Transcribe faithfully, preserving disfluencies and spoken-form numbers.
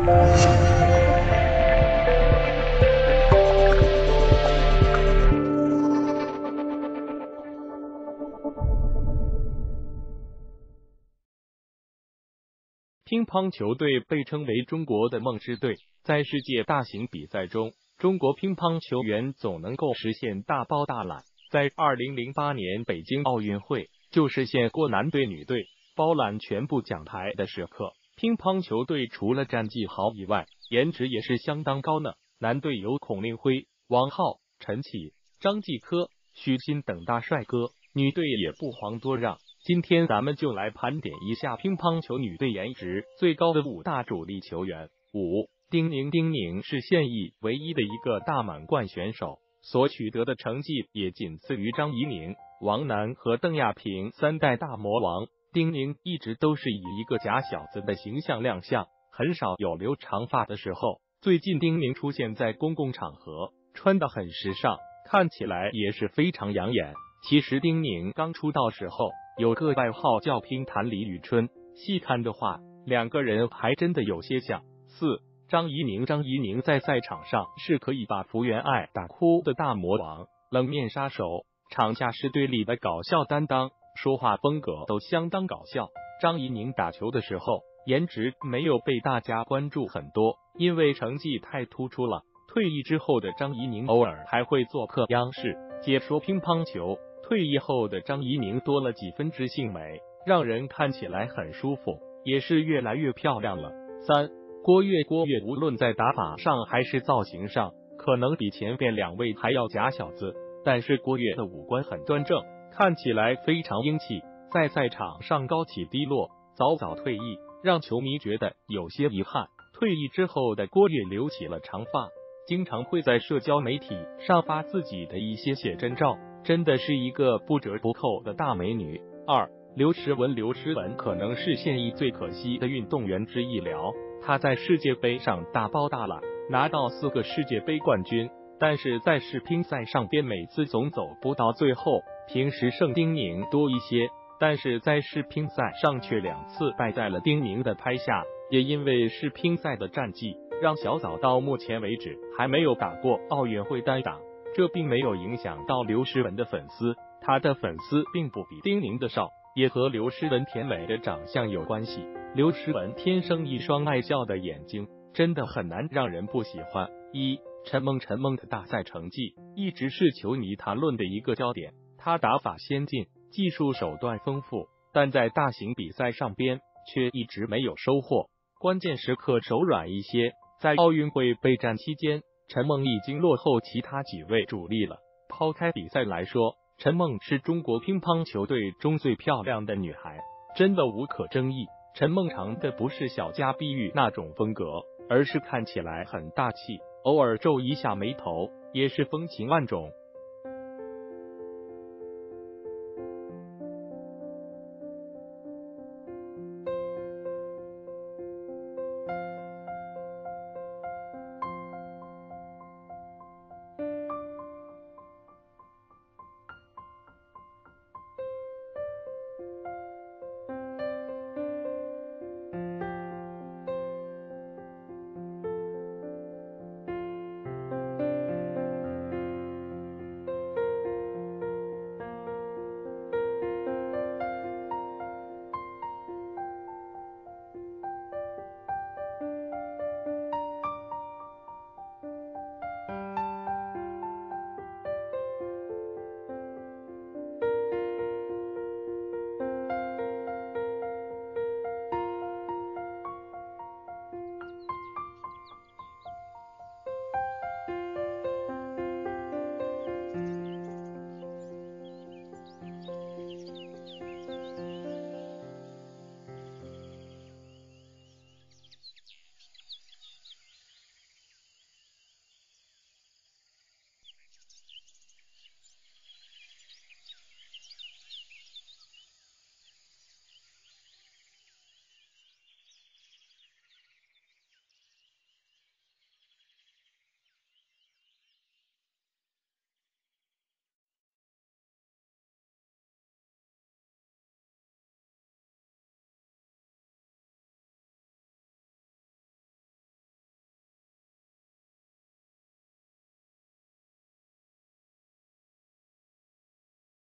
乒乓球队被称为中国的梦之队，在世界大型比赛中，中国乒乓球员总能够实现大包大揽。在二零零八年北京奥运会就实现过男队女队包揽全部奖牌的时刻。乒乓球队除了战绩好以外，颜值也是相当高呢。男队有孔令辉、王皓、陈启、张继科、许昕等大帅哥，女队也不遑多让。今天咱们就来盘点一下乒乓球女队颜值最高的五大主力球员。五、丁宁。丁宁是现役唯一的一个大满贯选手，所取得的成绩也仅次于张怡宁、王楠和邓亚萍三代大魔王。丁宁一直都是以一个假小子的形象亮相，很少有留长发的时候。最近丁宁出现在公共场合，穿得很时尚，看起来也是非常养眼。其实丁宁刚出道时候有个外号叫乒坛李宇春，细看的话，两个人还真的有些像。四、张怡宁。张怡宁在赛场上是可以把福原爱打哭的大魔王，冷面杀手，场下是队里的搞笑担当，说话风格都相当搞笑。张怡宁打球的时候，颜值没有被大家关注很多，因为成绩太突出了。退役之后的张怡宁偶尔还会做客央视解说乒乓球。退役后的张怡宁多了几分知性美，让人看起来很舒服，也是越来越漂亮了。三、郭跃。郭跃无论在打法上还是造型上，可能比前边两位还要假小子，但是郭跃的五官很端正，看起来非常英气，在赛场上高起低落，早早退役，让球迷觉得有些遗憾。退役之后的郭跃留起了长发，经常会在社交媒体上发自己的一些写真照，真的是一个不折不扣的大美女。二、刘诗雯。刘诗雯可能是现役最可惜的运动员之一了，她在世界杯上大包大揽，拿到四个世界杯冠军，但是在世乒赛上边每次总走不到最后，平时胜丁宁多一些，但是在世乒赛上却两次败在了丁宁的拍下。也因为世乒赛的战绩，让小枣到目前为止还没有打过奥运会单打，这并没有影响到刘诗雯的粉丝，她的粉丝并不比丁宁的少，也和刘诗雯甜美的长相有关系。刘诗雯天生一双爱笑的眼睛，真的很难让人不喜欢。一、陈梦。陈梦的大赛成绩一直是球迷谈论的一个焦点，她打法先进，技术手段丰富，但在大型比赛上边却一直没有收获，关键时刻手软一些。在奥运会备战期间，陈梦已经落后其他几位主力了。抛开比赛来说，陈梦是中国乒乓球队中最漂亮的女孩，真的无可争议。陈梦长的不是小家碧玉那种风格，而是看起来很大气，偶尔皱一下眉头也是风情万种。